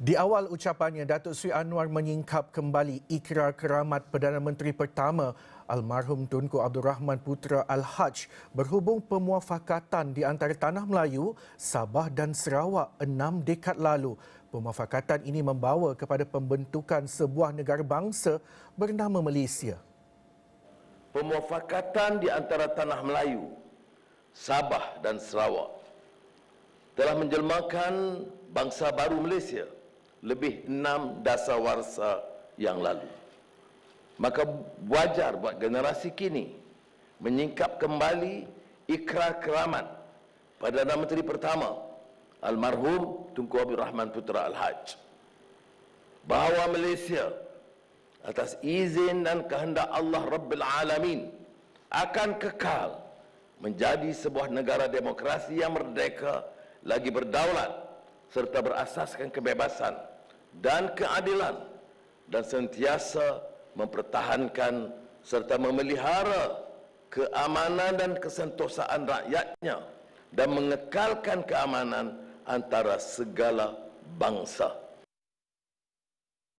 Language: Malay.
Di awal ucapannya, Datuk Seri Anwar menyingkap kembali ikrar keramat Perdana Menteri pertama almarhum Tunku Abdul Rahman Putra Al-Haj berhubung pemuafakatan di antara Tanah Melayu, Sabah dan Sarawak 6 dekad lalu. Pemuafakatan ini membawa kepada pembentukan sebuah negara bangsa bernama Malaysia. Pemuafakatan di antara Tanah Melayu, Sabah dan Sarawak telah menjelmakan bangsa baru Malaysia lebih 6 dasawarsa yang lalu. Maka wajar buat generasi kini menyingkap kembali ikrar keramat Perdana Menteri pertama almarhum Tunku Abdul Rahman Putra Al-Haj, bahawa Malaysia atas izin dan kehendak Allah Rabbil Alamin akan kekal menjadi sebuah negara demokrasi yang merdeka, lagi berdaulat serta berasaskan kebebasan dan keadilan, dan sentiasa mempertahankan serta memelihara keamanan dan kesentosaan rakyatnya dan mengekalkan keamanan antara segala bangsa.